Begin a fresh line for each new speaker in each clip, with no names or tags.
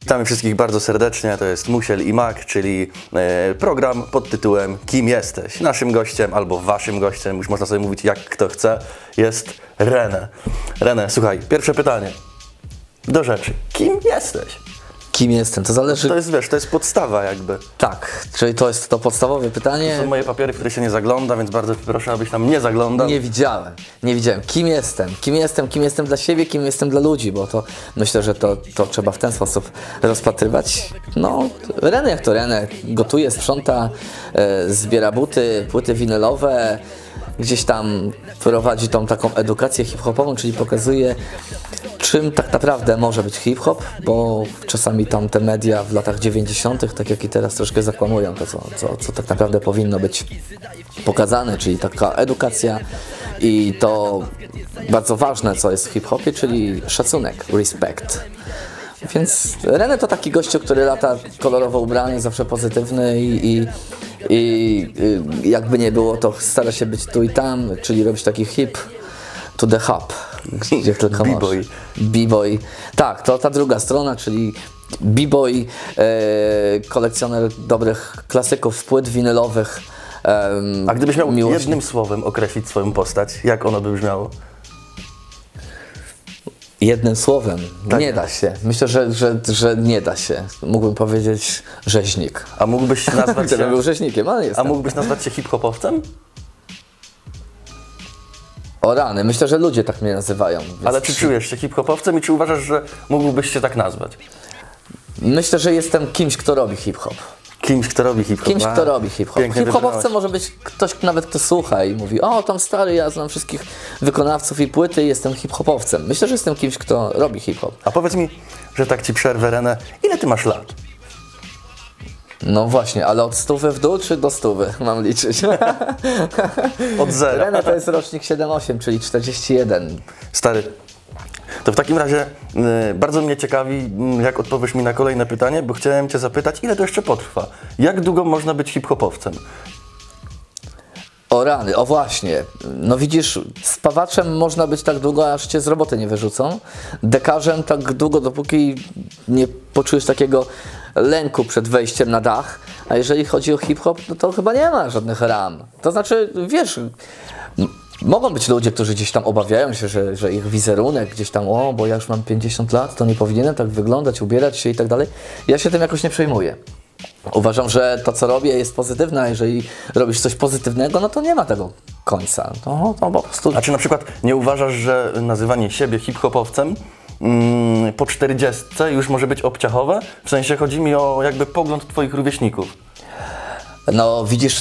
Witamy wszystkich bardzo serdecznie, to jest Musiel i Mak, czyli program pod tytułem Kim jesteś? Naszym gościem, albo waszym gościem, już można sobie mówić jak kto chce, jest René. René, słuchaj, pierwsze pytanie. Do rzeczy. Kim jesteś?
Kim jestem? To zależy...
To jest, wiesz, to jest podstawa jakby.
Tak, czyli to jest to podstawowe pytanie.
To są moje papiery, w które się nie zagląda, więc bardzo proszę, abyś tam nie zaglądał.
Nie widziałem. Kim jestem? Kim jestem dla siebie, kim jestem dla ludzi, bo to myślę, że to trzeba w ten sposób rozpatrywać. No, René jak to René, gotuje, sprząta, zbiera buty, płyty winylowe, gdzieś tam prowadzi tą taką edukację hip-hopową, czyli pokazuje, czym tak naprawdę może być hip-hop, bo czasami tam te media w latach 90., tak jak i teraz, troszkę zakłamują to, co tak naprawdę powinno być pokazane, czyli taka edukacja i to bardzo ważne, co jest w hip-hopie, czyli szacunek, respect. Więc René to taki gościu, który lata kolorowo ubrany, zawsze pozytywny i jakby nie było, to stara się być tu i tam, czyli robić taki hip to the hub, gdzie tylko
B-boy.
B-boy. Tak, to ta druga strona, czyli B-boy, kolekcjoner dobrych klasyków, płyt winylowych.
A gdybyś miał jednym słowem określić swoją postać, jak ono by brzmiało?
Jednym słowem.
Tak.
Nie da się. Myślę, że nie da się. Mógłbym powiedzieć rzeźnik.
A mógłbyś nazwać się...
był rzeźnikiem, ale jestem.
A mógłbyś nazwać się hip-hopowcem?
O rany, myślę, że ludzie tak mnie nazywają.
Ale czy czujesz się hip-hopowcem i czy uważasz, że mógłbyś się tak nazwać?
Myślę, że jestem kimś, kto robi hip-hop.
Kimś, kto robi hip-hop.
Kimś, kto robi hip-hop. Hip-hopowcem może być ktoś, nawet kto słucha i mówi: o, tam stary, ja znam wszystkich wykonawców i płyty i jestem hip-hopowcem. Myślę, że jestem kimś, kto robi hip-hop.
A powiedz mi, że tak ci przerwę, René, ile ty masz lat?
No właśnie, ale od 100 w dół czy do 100 mam liczyć?
Od zera.
René to jest rocznik 7-8, czyli 41.
Stary, to w takim razie bardzo mnie ciekawi, jak odpowiesz mi na kolejne pytanie, bo chciałem cię zapytać, ile to jeszcze potrwa? Jak długo można być hip-hopowcem?
O rany, o właśnie. No widzisz, spawaczem można być tak długo, aż cię z roboty nie wyrzucą. Dekarzem tak długo, dopóki nie poczujesz takiego lęku przed wejściem na dach. A jeżeli chodzi o hip-hop, no to chyba nie ma żadnych ram. To znaczy, wiesz, mogą być ludzie, którzy gdzieś tam obawiają się, że ich wizerunek gdzieś tam, o, bo ja już mam 50 lat, to nie powinienem tak wyglądać, ubierać się i tak dalej. Ja się tym jakoś nie przejmuję. Uważam, że to, co robię, jest pozytywne, a jeżeli robisz coś pozytywnego, no to nie ma tego końca. To po prostu...
A czy na przykład nie uważasz, że nazywanie siebie hip-hopowcem po 40 już może być obciachowe? W sensie chodzi mi o jakby pogląd twoich rówieśników.
No widzisz,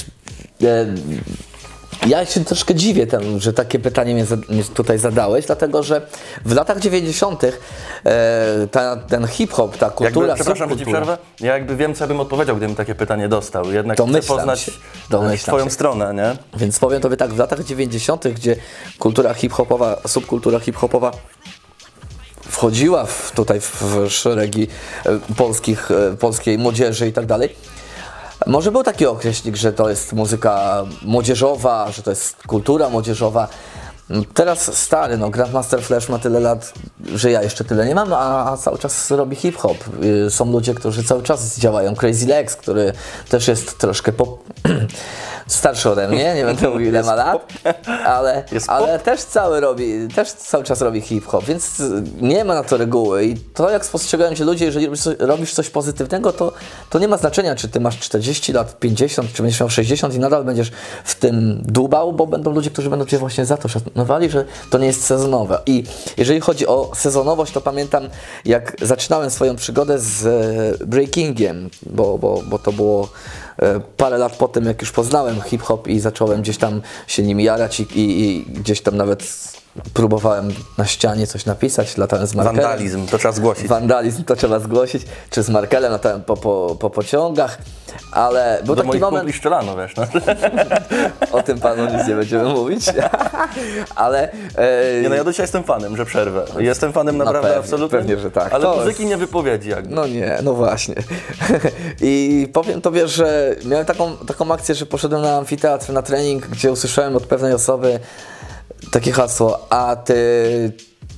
ja się troszkę dziwię temu, że takie pytanie mnie tutaj zadałeś, dlatego że w latach 90. Ten hip-hop, ta kultura,
przepraszam, że ci przerwę. Ja jakby wiem, co ja bym odpowiedział, gdybym takie pytanie dostał. Jednak chcę poznać twoją stronę, nie?
Więc powiem tobie tak, w latach 90., gdzie kultura hip-hopowa, subkultura hip-hopowa wchodziła tutaj w szeregi polskiej młodzieży i tak dalej, może był taki określnik, że to jest muzyka młodzieżowa, że to jest kultura młodzieżowa. Teraz stary, no Grandmaster Flash ma tyle lat, że ja jeszcze tyle nie mam, a cały czas robi hip-hop. Są ludzie, którzy cały czas działają. Crazy Legs, który też jest troszkę starszy ode mnie, nie będę mówił ile ma lat, ale też cały czas robi hip-hop, więc nie ma na to reguły. I to, jak spostrzegają się ludzie, jeżeli robisz coś pozytywnego, to nie ma znaczenia, czy ty masz 40 lat, 50, czy będziesz miał 60 i nadal będziesz w tym dłubał, bo będą ludzie, którzy będą cię właśnie za to szanowali, że to nie jest sezonowe. I jeżeli chodzi o sezonowość, to pamiętam, jak zaczynałem swoją przygodę z breakingiem, bo to było parę lat po tym, jak już poznałem hip-hop i zacząłem gdzieś tam się nim jarać i gdzieś tam nawet próbowałem na ścianie coś napisać, latałem z markerem.
Wandalizm, to trzeba zgłosić.
Wandalizm, to trzeba zgłosić. Czy z markerem latałem po pociągach, ale był taki moment...
Szczelano, wiesz, no.
O tym panu nic nie będziemy mówić. Ale...
Nie, no ja do dzisiaj jestem fanem, że przerwę. Jestem fanem naprawdę
pewnie,
absolutnie.
Pewnie, że tak.
Ale to muzyki nie wypowiedzi jakby.
No nie, no właśnie. I powiem tobie, że miałem taką akcję, że poszedłem na amfiteatr na trening, gdzie usłyszałem od pewnej osoby takie hasło: a ty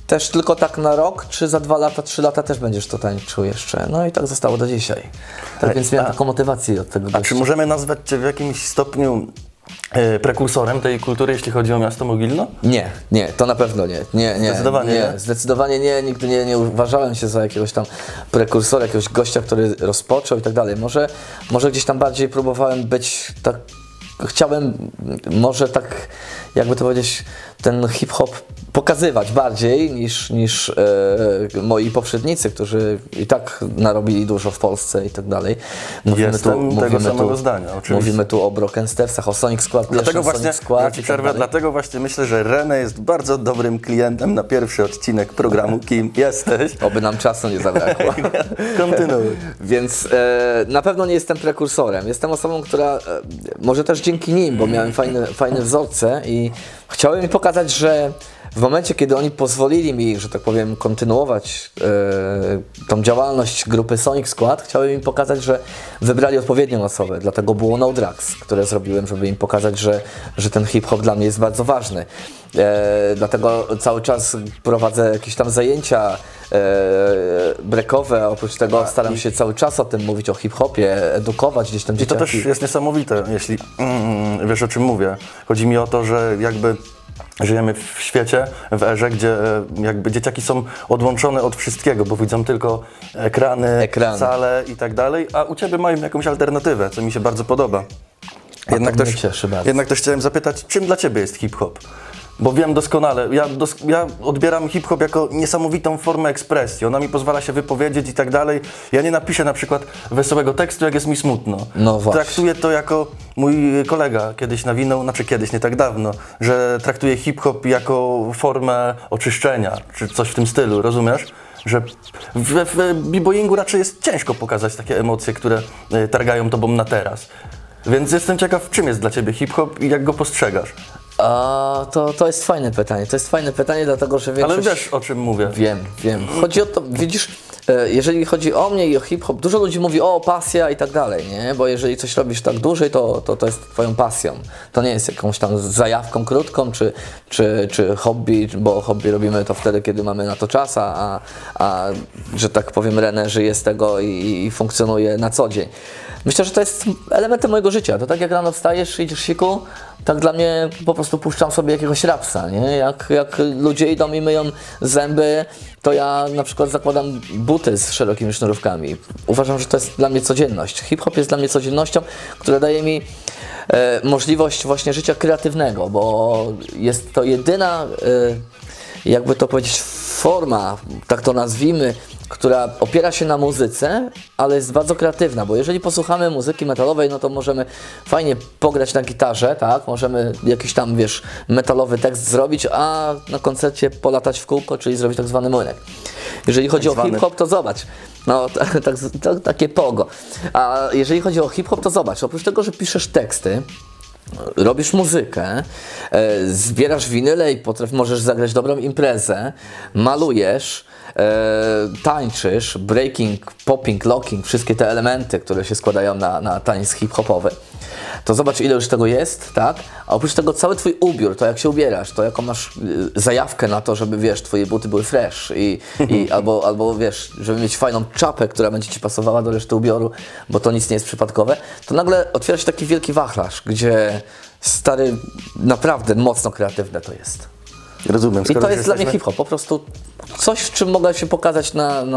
też tylko tak na rok, czy za 2 lata, 3 lata też będziesz to tańczył jeszcze? No i tak zostało do dzisiaj. Tak więc miałem taką motywację od tego
A
gościa.
czy możemy nazwać Cię w jakimś stopniu prekursorem tej kultury, jeśli chodzi o miasto Mogilno?
Nie, to na pewno nie.
Zdecydowanie nie?
Zdecydowanie nie. Nigdy nie uważałem się za jakiegoś tam prekursora, jakiegoś gościa, który rozpoczął i tak dalej. Może gdzieś tam bardziej próbowałem być tak. Chciałem może tak, jakby to powiedzieć, ten hip-hop pokazywać bardziej niż moi poprzednicy, którzy i tak narobili dużo w Polsce i tak dalej.
Jestem tego samego zdania, oczywiście.
Mówimy tu o Broken Stepsach, o Sonic Squad,
Dlatego właśnie,
Sonic Squad
ci przerwę, dlatego właśnie myślę, że René jest bardzo dobrym klientem na pierwszy odcinek programu Kim jesteś.
Oby nam czasu nie zabrakło.
Kontynuuj.
Więc na pewno nie jestem prekursorem. Jestem osobą, która, może też dzięki nim, bo miałem fajne wzorce i chciałem mi pokazać, że w momencie, kiedy oni pozwolili mi, że tak powiem, kontynuować tą działalność grupy Sonic Squad, chciałem im pokazać, że wybrali odpowiednią osobę. Dlatego było No Drugs, które zrobiłem, żeby im pokazać, że ten hip-hop dla mnie jest bardzo ważny. Dlatego cały czas prowadzę jakieś tam zajęcia breakowe, a oprócz tego staram się cały czas o tym mówić, o hip-hopie, edukować gdzieś tam
I to
dzieciaki.
też jest niesamowite, jeśli wiesz, o czym mówię. Chodzi mi o to, że jakby żyjemy w świecie, w erze, gdzie jakby dzieciaki są odłączone od wszystkiego, bo widzą tylko ekrany. Sale i tak dalej, a u Ciebie mają jakąś alternatywę, co mi się bardzo podoba. Jednak też chciałem zapytać, czym dla Ciebie jest hip-hop? Bo wiem doskonale, ja odbieram hip-hop jako niesamowitą formę ekspresji. Ona mi pozwala się wypowiedzieć i tak dalej. Ja nie napiszę na przykład wesołego tekstu, jak jest mi smutno.
No właśnie.
Traktuję to jako mój kolega kiedyś nawinął, znaczy kiedyś, nie tak dawno, że traktuje hip-hop jako formę oczyszczenia, czy coś w tym stylu, rozumiesz? Że w b-boyingu raczej jest ciężko pokazać takie emocje, które targają tobą na teraz. Więc jestem ciekaw, czym jest dla Ciebie hip-hop i jak go postrzegasz.
To jest fajne pytanie. To jest fajne pytanie, dlatego że większość...
Ale wiesz, o czym mówię.
Wiem. Chodzi o to, widzisz, jeżeli chodzi o mnie i o hip-hop, dużo ludzi mówi o pasja i tak dalej, nie? Bo jeżeli coś robisz tak dłużej, to jest twoją pasją. To nie jest jakąś tam zajawką krótką, czy hobby, bo hobby robimy to wtedy, kiedy mamy na to czas, a że tak powiem, René żyje z tego i funkcjonuje na co dzień. Myślę, że to jest elementem mojego życia. To tak jak rano wstajesz, idziesz siku, tak dla mnie po prostu puszczam sobie jakiegoś rapsa, nie? Jak ludzie idą i myją zęby, to ja na przykład zakładam buty z szerokimi sznurówkami. Uważam, że to jest dla mnie codzienność. Hip-hop jest dla mnie codziennością, która daje mi możliwość właśnie życia kreatywnego, bo jest to jedyna, jakby to powiedzieć, forma, tak to nazwijmy, która opiera się na muzyce, ale jest bardzo kreatywna, bo jeżeli posłuchamy muzyki metalowej, no to możemy fajnie pograć na gitarze, tak? Możemy jakiś tam, wiesz, metalowy tekst zrobić, a na koncercie polatać w kółko, czyli zrobić tak zwany młynek. Jeżeli chodzi o hip-hop, to zobacz, no takie pogo. A jeżeli chodzi o hip-hop, to zobacz, oprócz tego, że piszesz teksty, robisz muzykę, zbierasz winyle i możesz zagrać dobrą imprezę, malujesz, tańczysz, breaking, popping, locking, wszystkie te elementy, które się składają na tańc hip-hopowy. To zobacz, ile już tego jest, tak? A oprócz tego cały twój ubiór, to jak się ubierasz, to jaką masz zajawkę na to, żeby, wiesz, twoje buty były fresh albo wiesz, żeby mieć fajną czapę, która będzie ci pasowała do reszty ubioru, bo to nic nie jest przypadkowe, to nagle otwiera się taki wielki wachlarz, gdzie stary, naprawdę mocno kreatywne to jest.
Rozumiem.
I to jest dla mnie hip-hop, po prostu coś, w czym mogę się pokazać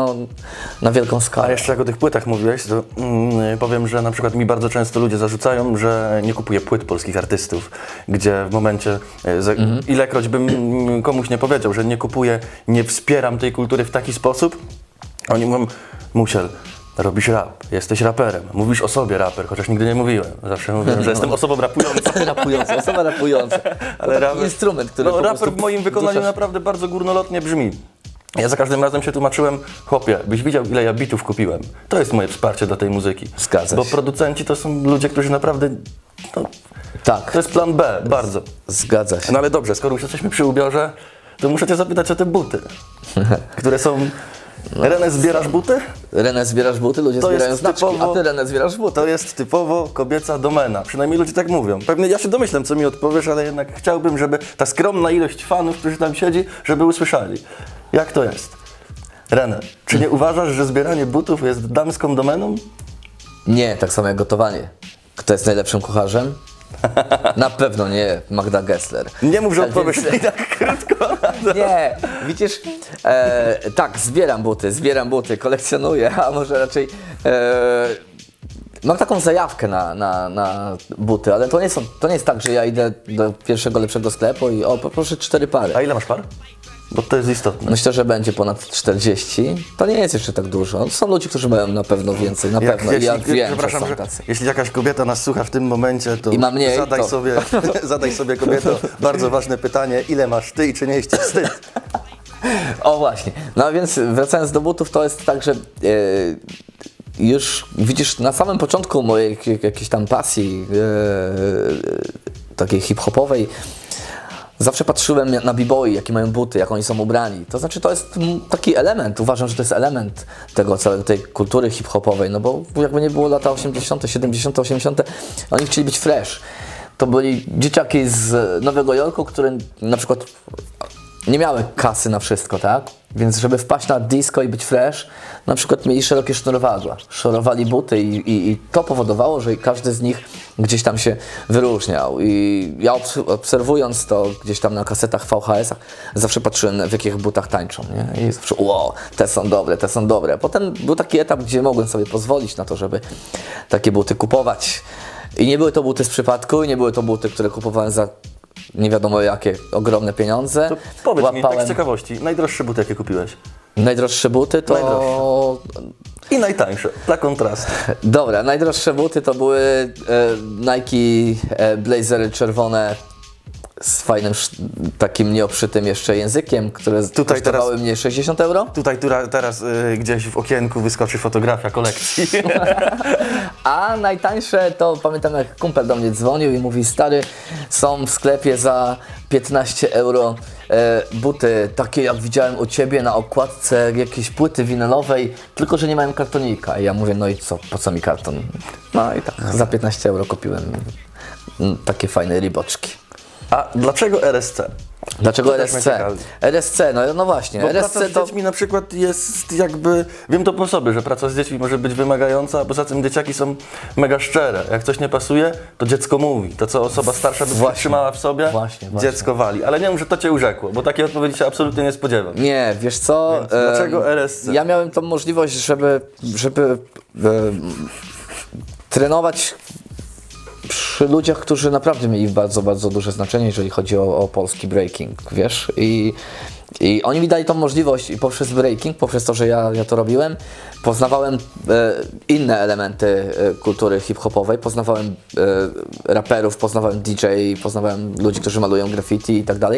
na wielką skalę.
A jeszcze jak o tych płytach mówiłeś, to powiem, że na przykład mi bardzo często ludzie zarzucają, że nie kupuję płyt polskich artystów, gdzie w momencie, ilekroć bym komuś nie powiedział, że nie kupuję, nie wspieram tej kultury w taki sposób, oni mówią, Musiel, robisz rap, jesteś raperem, mówisz o sobie raper, chociaż nigdy nie mówiłem. Zawsze mówiłem, że jestem osobą rapującą.
Osoba rapująca.
Ale
taki instrument, który po
raper
prostu
w moim wykonaniu naprawdę bardzo górnolotnie brzmi. Ja za każdym razem się tłumaczyłem, chłopie, byś widział, ile ja bitów kupiłem. To jest moje wsparcie do tej muzyki.
Zgadza się.
Bo producenci to są ludzie, którzy naprawdę...
Tak.
To jest plan B, bardzo.
Zgadza się.
No ale dobrze, skoro już jesteśmy przy ubiorze, to muszę Cię zapytać o te buty, które są... René, zbierasz buty?
René, zbierasz buty, ludzie zbierają znaczki, a Ty, René, zbierasz buty.
To jest typowo kobieca domena, przynajmniej ludzie tak mówią. Pewnie ja się domyślam, co mi odpowiesz, ale jednak chciałbym, żeby ta skromna ilość fanów, którzy tam siedzi, żeby usłyszeli. Jak to jest? René, czy nie uważasz, że zbieranie butów jest damską domeną?
Nie, tak samo jak gotowanie. Kto jest najlepszym kucharzem? Na pewno nie Magda Gessler.
Nie mów, że
Tak
odpowiesz
więc-
mi tak krótko.
Nie, widzisz, tak, zbieram buty, kolekcjonuję, a może raczej mam taką zajawkę na buty, ale to nie jest tak, że ja idę do pierwszego lepszego sklepu i poproszę 4 pary.
A ile masz par? Bo to jest istotne.
Myślę, że będzie ponad 40. To nie jest jeszcze tak dużo. Są ludzie, którzy mają na pewno więcej, na pewno. I ja wiem, że
przepraszam,
są
że
tacy.
jeśli jakaś kobieta nas słucha w tym momencie, to
I ma mniej,
zadaj,
to-
Sobie, zadaj sobie, kobieto, bardzo ważne pytanie, ile masz ty i czy nie jest ci wstyd?
O właśnie. No więc wracając do butów, to jest tak, że już widzisz na samym początku mojej jakiejś tam pasji takiej hip-hopowej, zawsze patrzyłem na b-boy, jakie mają buty, jak oni są ubrani. To znaczy, to jest taki element, uważam, że to jest element tego całej tej kultury hip-hopowej, no bo jakby nie było lata 80., 70., 80., oni chcieli być fresh. To byli dzieciaki z Nowego Jorku, które na przykład nie miały kasy na wszystko, tak? Więc żeby wpaść na disco i być fresh, na przykład mieli szerokie sznurowadła, szorowali buty i to powodowało, że każdy z nich gdzieś tam się wyróżniał. I ja obserwując to gdzieś tam na kasetach VHS-ach, zawsze patrzyłem, w jakich butach tańczą, nie? I zawsze, wow, te są dobre, te są dobre. Potem był taki etap, gdzie mogłem sobie pozwolić na to, żeby takie buty kupować. I nie były to buty z przypadku, i nie były to buty, które kupowałem za nie wiadomo jakie ogromne pieniądze.
To powiedz mi, tak z ciekawości, najdroższe buty jakie kupiłeś?
Najdroższe buty to...
Najdroższe. I najtańsze, dla kontrastu.
Dobra, najdroższe buty to były Nike blazery czerwone z fajnym takim nieoprzytym jeszcze językiem, które
Tutaj
kosztowały mnie 60 euro.
Tutaj teraz gdzieś w okienku wyskoczy fotografia kolekcji.
A najtańsze to pamiętam, jak kumpel do mnie dzwonił i mówi: stary, są w sklepie za 15 euro buty takie jak widziałem u ciebie na okładce jakiejś płyty winylowej, tylko że nie mają kartonika. I ja mówię: no i co, po co mi karton? No i tak, za 15 euro kupiłem takie fajne riboczki.
A dlaczego RSC?
Dlaczego
To też mnie
RSC?
ciekawi.
RSC, no właśnie.
Bo
RSC
praca z dziećmi na przykład jest jakby, wiem to po sobie, że praca z dziećmi może być wymagająca, a poza tym dzieciaki są mega szczere. Jak coś nie pasuje, to dziecko mówi. To, co osoba starsza by
Właśnie.
trzymała w sobie,
Właśnie.
dziecko wali. Ale nie wiem, że to cię urzekło, bo takiej odpowiedzi się absolutnie nie spodziewam.
Nie, wiesz co?
Więc dlaczego RSC?
Ja miałem tą możliwość, żeby trenować przy ludziach, którzy naprawdę mieli bardzo, bardzo duże znaczenie, jeżeli chodzi o polski breaking, wiesz? I oni mi dali tą możliwość i poprzez breaking, poprzez to, że ja to robiłem, poznawałem inne elementy kultury hip-hopowej, poznawałem raperów, poznawałem DJ, poznawałem ludzi, którzy malują graffiti i tak dalej.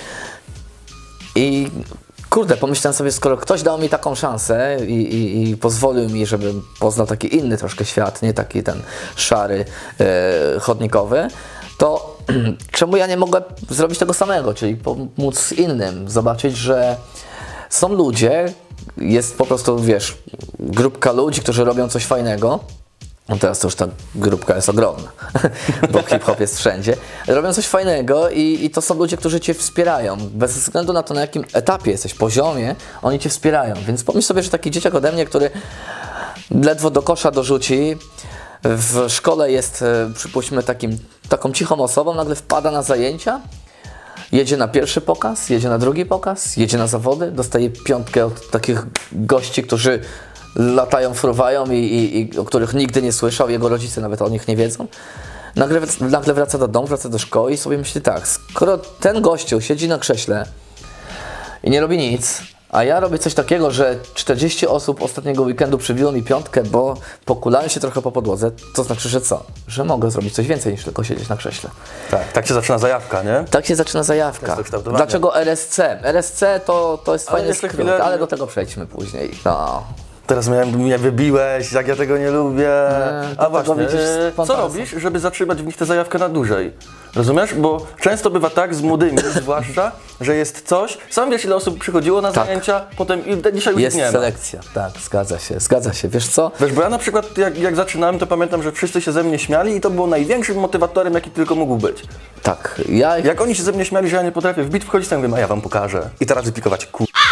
I kurde, pomyślałem sobie, skoro ktoś dał mi taką szansę i pozwolił mi, żebym poznał taki inny troszkę świat, nie taki ten szary, chodnikowy, to czemu ja nie mogę zrobić tego samego, czyli pomóc innym, zobaczyć, że są ludzie, jest po prostu, wiesz, grupka ludzi, którzy robią coś fajnego. No teraz to już ta grupka jest ogromna, bo hip-hop jest wszędzie. Robią coś fajnego i to są ludzie, którzy Cię wspierają. Bez względu na to, na jakim etapie jesteś, poziomie, oni Cię wspierają. Więc pomyśl sobie, że taki dzieciak ode mnie, który ledwo do kosza dorzuci, w szkole jest, przypuśćmy, taką cichą osobą, nagle wpada na zajęcia, jedzie na pierwszy pokaz, jedzie na drugi pokaz, jedzie na zawody, dostaje 5 od takich gości, którzy latają, fruwają i o których nigdy nie słyszał, jego rodzice nawet o nich nie wiedzą. Nagle wraca do domu, wraca do szkoły i sobie myśli tak, skoro ten gościu siedzi na krześle i nie robi nic, a ja robię coś takiego, że 40 osób ostatniego weekendu przybiło mi 5, bo pokulałem się trochę po podłodze, to znaczy, że co? Że mogę zrobić coś więcej niż tylko siedzieć na krześle.
Tak się zaczyna zajawka, nie?
Tak się zaczyna zajawka.
Jest to kształtowanie.
Dlaczego RSC? RSC to jest fajny
jeszcze
skrót,
chwilę-
ale do tego przejdźmy później. No.
Teraz mnie wybiłeś, jak ja tego nie lubię. A
tego
właśnie,
widzisz z
co
fantasem.
robisz, żeby zatrzymać w nich tę zajawkę na dłużej? Rozumiesz? Bo często bywa tak, z młodymi zwłaszcza, że jest coś, sam wiesz ile osób przychodziło na zajęcia, potem dzisiaj już
Jest
nie ma.
selekcja, tak, zgadza się. Wiesz co?
Wiesz, bo ja na przykład jak zaczynałem, to pamiętam, że wszyscy się ze mnie śmiali i to było największym motywatorem, jaki tylko mógł być.
Tak,
Jak oni się ze mnie śmiali, że ja nie potrafię wbić, wchodzić tam, mówię, a ja wam pokażę. I teraz wypikować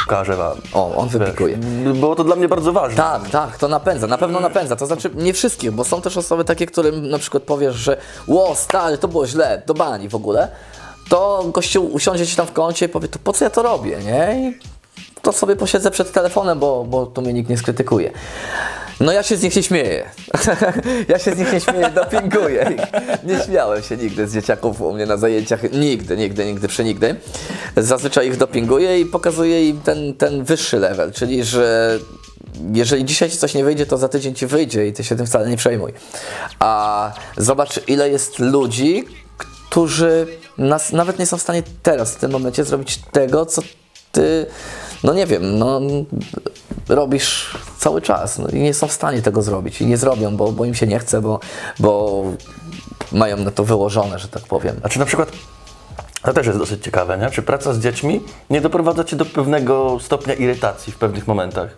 pokażę wam.
O, on wypikuje.
Było to dla mnie bardzo ważne.
Tak, to napędza, na pewno napędza. To znaczy nie wszystkich, bo są też osoby takie, którym na przykład powiesz, że ło, stary, to było źle, do bani w ogóle. To gościu usiądzie ci tam w kącie i powie, to po co ja to robię, nie? I to sobie posiedzę przed telefonem, bo tu mnie nikt nie skrytykuje. No ja się z nich nie śmieję. Ja się z nich nie śmieję, dopinguję ich. Nie śmiałem się nigdy z dzieciaków u mnie na zajęciach. Nigdy, przenigdy. Zazwyczaj ich dopinguję i pokazuję im ten wyższy level, czyli że jeżeli dzisiaj ci coś nie wyjdzie, to za tydzień ci wyjdzie i ty się tym wcale nie przejmuj. A zobacz, ile jest ludzi, którzy nawet nie są w stanie teraz, w tym momencie zrobić tego, co ty, no nie wiem, no robisz cały czas, no, i nie są w stanie tego zrobić i nie zrobią, bo im się nie chce, bo mają na to wyłożone, że tak powiem.
A czy na przykład, to też jest dosyć ciekawe, nie? Czy praca z dziećmi nie doprowadza cię do pewnego stopnia irytacji w pewnych momentach?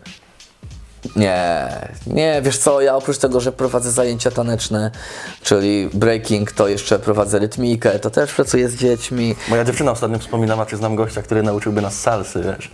Nie, wiesz co, ja oprócz tego, że prowadzę zajęcia taneczne, czyli breaking, to jeszcze prowadzę rytmikę, to też pracuję z dziećmi.
Moja dziewczyna ostatnio wspominała, czy znam gościa, który nauczyłby nas salsy, wiesz?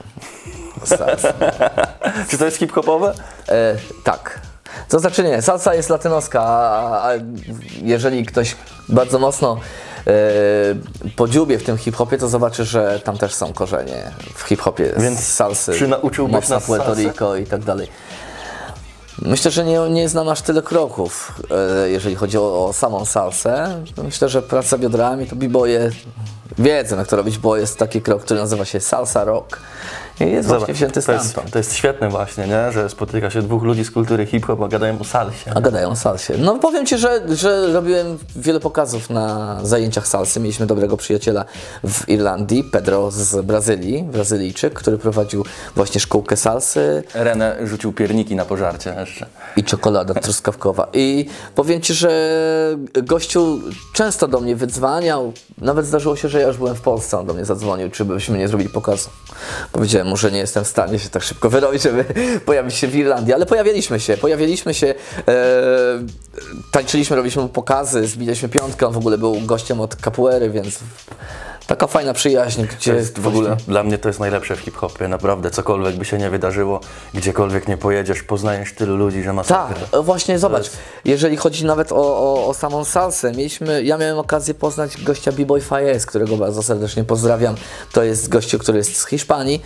Salsa.
Czy to jest hip-hopowe?
Tak. To znaczy nie, salsa jest latynoska, a jeżeli ktoś bardzo mocno podziubie w tym hip-hopie, to zobaczy, że tam też są korzenie w hip-hopie.
Więc
salsy,
czy nauczyłbyś
mocna
nas
Puerto
salsy?
Rico i tak dalej. Myślę, że nie znam aż tyle kroków, jeżeli chodzi o samą salsę. Myślę, że praca biodrami to b-boye wiedzą, jak to robić, bo jest taki krok, który nazywa się salsa rock. I jest właśnie wzięty stamtąd.
To jest świetne właśnie, nie? Że spotyka się dwóch ludzi z kultury hip-hop, a gadają o salsie.
A gadają o salsie. No powiem Ci, że robiłem wiele pokazów na zajęciach salsy. Mieliśmy dobrego przyjaciela w Irlandii, Pedro z Brazylii, Brazylijczyk, który prowadził właśnie szkółkę salsy.
René rzucił pierniki na pożarcie jeszcze.
I czekolada truskawkowa. I powiem Ci, że gościu często do mnie wydzwaniał. Nawet zdarzyło się, że ja już byłem w Polsce, on do mnie zadzwonił, czy byśmy nie zrobili pokazu. Powiedziałem mu, że nie jestem w stanie się tak szybko wyrobić, żeby pojawić się w Irlandii, ale pojawiliśmy się, tańczyliśmy, robiliśmy mu pokazy, zbiliśmy piątkę, on w ogóle był gościem od capoeiry, więc taka fajna przyjaźń, gdzie
To jest w ogóle, dla mnie to jest najlepsze w hip-hopie, naprawdę, cokolwiek by się nie wydarzyło, gdziekolwiek nie pojedziesz, poznajesz tylu ludzi, że masakra.
Tak, właśnie zobacz, jeżeli chodzi nawet o samą salsę, ja miałem okazję poznać gościa B-Boy Fayez, którego bardzo serdecznie pozdrawiam, to jest gościu, który jest z Hiszpanii.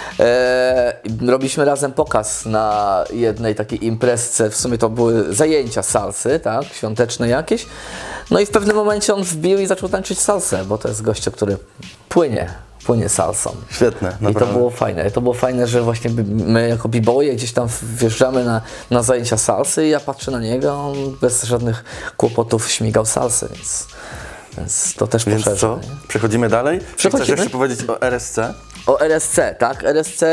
Robiliśmy razem pokaz na jednej takiej imprezce, w sumie to były zajęcia salsy, tak, świąteczne jakieś. No i w pewnym momencie on wbił i zaczął tańczyć salsę, bo to jest gościu, który płynie salsą.
Świetne, naprawdę.
I to było fajne, że właśnie my jako b-boye gdzieś tam wjeżdżamy na zajęcia salsy i ja patrzę na niego, on bez żadnych kłopotów śmigał salsy, więc to też
Więc
poszerza.
co? Przechodzimy dalej?
Przechodzimy.
Chcesz jeszcze powiedzieć o RSC?
O RSC, tak? RSC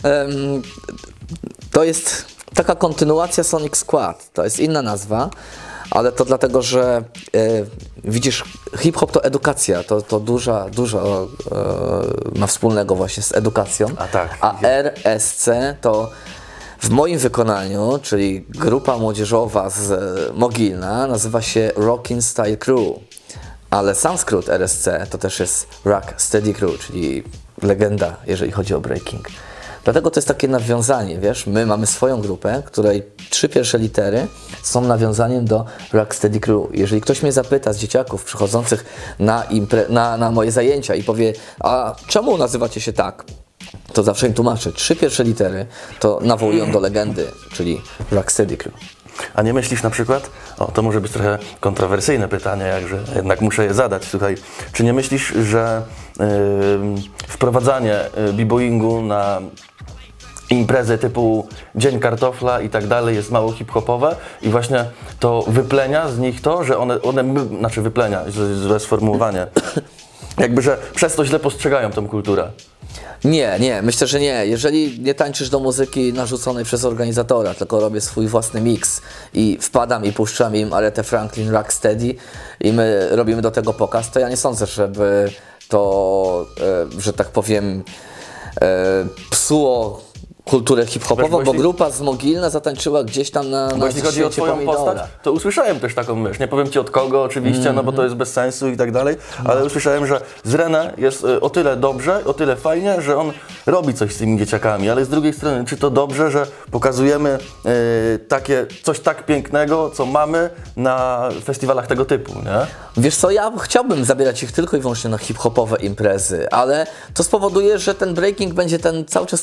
to jest taka kontynuacja Sonic Squad, to jest inna nazwa, ale to dlatego, że widzisz, hip-hop to edukacja, to dużo ma wspólnego właśnie z edukacją, a RSC to w moim wykonaniu, czyli grupa młodzieżowa z Mogilna, nazywa się Rockin' Style Crew, ale sam skrót RSC to też jest Rock Steady Crew, czyli legenda, jeżeli chodzi o breaking. Dlatego to jest takie nawiązanie, wiesz, my mamy swoją grupę, której 3 pierwsze litery są nawiązaniem do Rocksteady Crew. Jeżeli ktoś mnie zapyta z dzieciaków przychodzących na moje zajęcia i powie, a czemu nazywacie się tak? To zawsze im tłumaczę. 3 pierwsze litery to nawołują do legendy, czyli Rocksteady Crew.
A nie myślisz na przykład, to może być trochę kontrowersyjne pytanie, jakże jednak muszę je zadać, słuchaj, czy nie myślisz, że wprowadzanie b-boyingu na imprezy typu Dzień Kartofla i tak dalej jest mało hip-hopowe i właśnie to wyplenia z nich to, że znaczy wyplenia, złe sformułowanie, jakby, że przez to źle postrzegają tą kulturę.
Nie, myślę, że nie. Jeżeli nie tańczysz do muzyki narzuconej przez organizatora, tylko robię swój własny mix i wpadam i puszczam im Aretę Franklin, Rocksteady i my robimy do tego pokaz, to ja nie sądzę, żeby to, że tak powiem, psuło kulturę hip-hopową,
Wiesz,
bo grupa z Mogilna zatańczyła gdzieś tam na
Bo jeśli chodzi o
świecie
twoją
pomidora.
postać, to usłyszałem też taką myśl. Nie powiem ci od kogo oczywiście, no bo to jest bez sensu i tak dalej, ale usłyszałem, że z René jest o tyle dobrze, o tyle fajnie, że on robi coś z tymi dzieciakami, ale z drugiej strony, czy to dobrze, że pokazujemy coś tak pięknego, co mamy na festiwalach tego typu, nie?
Wiesz co, ja chciałbym zabierać ich tylko i wyłącznie na hip-hopowe imprezy, ale to spowoduje, że ten breaking będzie ten cały czas...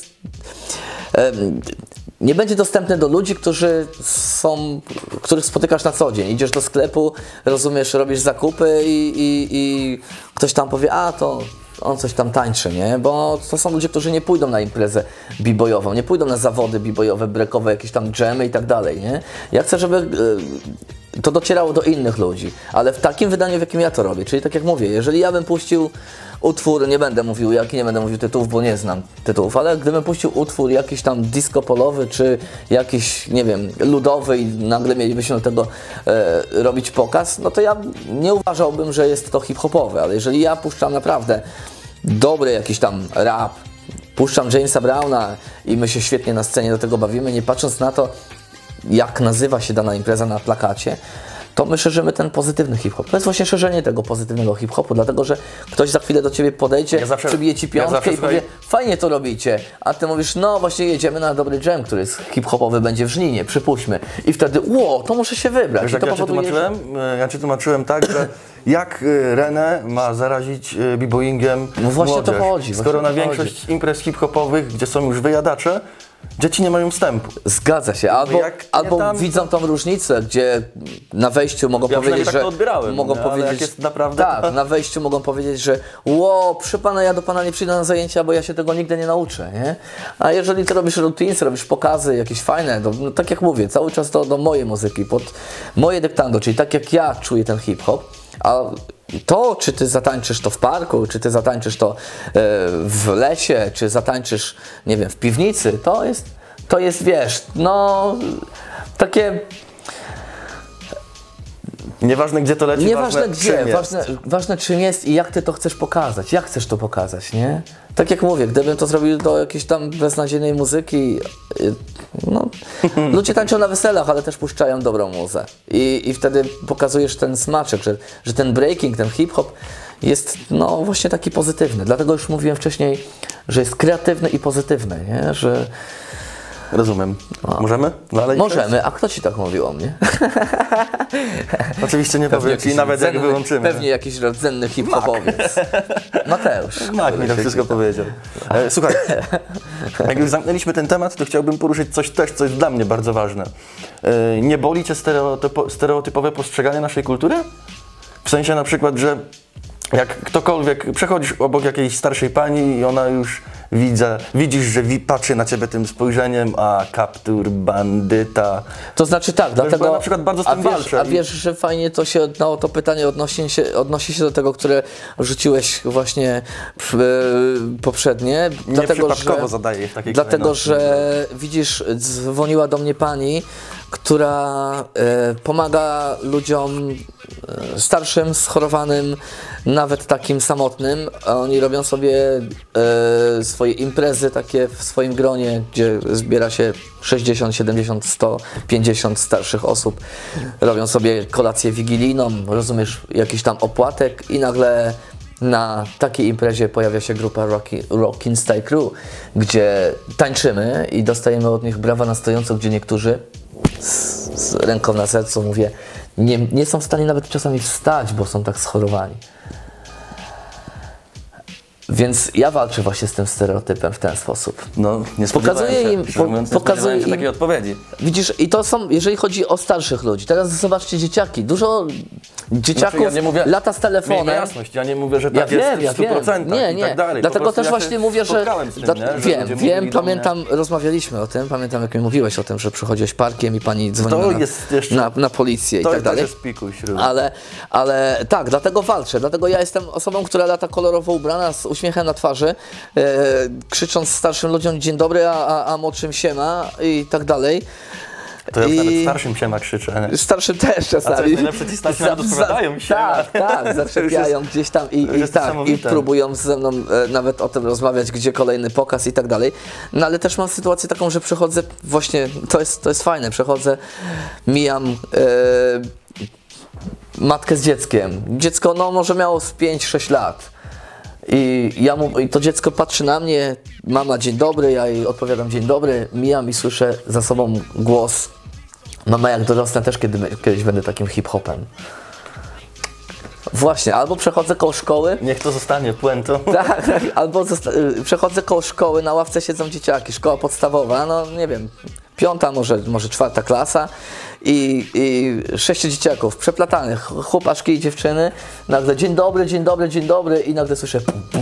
nie będzie dostępny do ludzi, których spotykasz na co dzień. Idziesz do sklepu, rozumiesz, robisz zakupy i ktoś tam powie, a to on coś tam tańczy, nie? Bo to są ludzie, którzy nie pójdą na imprezę b-boyową, nie pójdą na zawody b-boyowe, breakowe, jakieś tam dżemy i tak dalej, nie? Ja chcę, żeby to docierało do innych ludzi, ale w takim wydaniu, w jakim ja to robię. Czyli tak jak mówię, jeżeli ja bym puścił utwór, nie będę mówił jaki, nie będę mówił tytułów, bo nie znam tytułów, ale gdybym puścił utwór jakiś tam disco polowy, czy jakiś, nie wiem, ludowy i nagle mielibyśmy do tego robić pokaz, no to ja nie uważałbym, że jest to hip-hopowe, ale jeżeli ja puszczam naprawdę dobry jakiś tam rap, puszczam Jamesa Browna i my się świetnie na scenie do tego bawimy, nie patrząc na to, jak nazywa się dana impreza na plakacie, to my szerzymy ten pozytywny hip-hop. To jest właśnie szerzenie tego pozytywnego hip-hopu, dlatego że ktoś za chwilę do ciebie podejdzie, przybije ci piątkę i powie, fajnie to robicie, a ty mówisz, no właśnie jedziemy na dobry jam, który jest hip-hopowy, będzie w Żninie, przypuśćmy. I wtedy, to muszę się wybrać.
Wiesz, jak ja ci tłumaczyłem tak, że jak René ma zarazić b-boyingiem
no właśnie
młodzież,
to chodzi.
skoro na większość imprez hip-hopowych, gdzie są już wyjadacze, dzieci nie mają wstępu.
Zgadza się, albo
tam,
widzą tą różnicę, gdzie na wejściu mogą powiedzieć,
tak
że...
to odbierałem,
mogą powiedzieć,
jak jest naprawdę...
Tak, na wejściu mogą powiedzieć, że przy pana, ja do pana nie przyjdę na zajęcia, bo ja się tego nigdy nie nauczę, nie? A jeżeli ty robisz routines, robisz pokazy jakieś fajne, no, tak jak mówię, cały czas do mojej muzyki, pod moje dyktando, czyli tak jak ja czuję ten hip-hop, a to, czy ty zatańczysz to w parku, czy ty zatańczysz to w lesie, czy zatańczysz, nie wiem, w piwnicy, to jest, wiesz, no, takie...
Nieważne gdzie to leci,
Nieważne gdzie,
czym
ważne czym jest i jak ty to chcesz pokazać, jak chcesz to pokazać, nie? Tak jak mówię, gdybym to zrobił do jakiejś tam beznadziejnej muzyki, no, ludzie tańczą na weselach, ale też puszczają dobrą muzę. I wtedy pokazujesz ten smaczek, że ten breaking, ten hip-hop jest no właśnie taki pozytywny. Dlatego już mówiłem wcześniej, że jest kreatywny i pozytywny, nie? Że...
Rozumiem. Możemy? Dalej
Możemy, a kto ci tak mówił o mnie?
Oczywiście nie powiem ci, nawet jak wyłączymy.
Pewnie jakiś rdzenny hip-hopowiec. Mateusz.
Mak mi to wszystko powiedział. Słuchaj, jak już zamknęliśmy ten temat, to chciałbym poruszyć coś, co jest dla mnie bardzo ważne. Nie boli cię stereotypowe postrzeganie naszej kultury? W sensie na przykład, że jak ktokolwiek, przechodzisz obok jakiejś starszej pani i ona już widzisz, że patrzy na ciebie tym spojrzeniem, a kaptur, bandyta.
To znaczy tak, dlatego...
Ja na przykład bardzo z tym walczę.
A wiesz, że fajnie to pytanie odnosi się do tego, które rzuciłeś właśnie poprzednie.
Nieprzypadkowo zadaję w takiej
dlatego, że widzisz, dzwoniła do mnie pani, która pomaga ludziom starszym, schorowanym, nawet takim samotnym. Oni robią sobie swoje imprezy takie w swoim gronie, gdzie zbiera się 60, 70, 100, 50 starszych osób. Robią sobie kolację wigilijną, rozumiesz, jakiś tam opłatek i nagle na takiej imprezie pojawia się grupa Rockin' Style Crew, gdzie tańczymy i dostajemy od nich brawa na stojąco, gdzie niektórzy z ręką na sercu, mówię, nie są w stanie nawet czasami wstać, bo są tak schorowani. Więc ja walczę właśnie z tym stereotypem w ten sposób.
No, nie pokazuję im takiej odpowiedzi.
Widzisz, i to są, jeżeli chodzi o starszych ludzi. Teraz zobaczcie dzieciaki. Dużo dzieciaków
ja nie mówię,
lata z telefonem.
Jasność, ja nie mówię, że tak jest w 100%
nie.
i tak dalej.
Dlatego też właśnie mówię, że... Wiem,
pamiętam,
rozmawialiśmy o tym, pamiętam jak mi mówiłeś o tym, że przychodziłeś parkiem i pani dzwoniła na policję i tak dalej.
To jest pikuś.
Ale tak, dlatego walczę. Dlatego ja jestem osobą, która lata kolorowo ubrana, z uśmiechem na twarzy, krzycząc starszym ludziom dzień dobry, a młodszym siema i tak dalej.
To ja nawet starszym siema krzyczę.
Starszym też czasami.
A co jest najlepsze, ci starsi nawet odpowiadają się.
Tak, zaczepiają gdzieś tam i próbują ze mną nawet o tym rozmawiać, gdzie kolejny pokaz i tak dalej. No ale też mam sytuację taką, że przychodzę, właśnie, to jest fajne, przychodzę, mijam matkę z dzieckiem. Dziecko może miało z 5-6 lat. I to dziecko patrzy na mnie, mama dzień dobry, ja jej odpowiadam dzień dobry, mijam i słyszę za sobą głos: mama, jak dorosnę też kiedyś będę takim hip-hopem. Właśnie, albo przechodzę koło szkoły.
Niech to zostanie puentą.
Tak, albo przechodzę koło szkoły, na ławce siedzą dzieciaki, szkoła podstawowa, no nie wiem, 5., może 4. klasa i 6 dzieciaków przeplatanych, chłopaczki i dziewczyny, nagle dzień dobry, dzień dobry, dzień dobry i nagle słyszę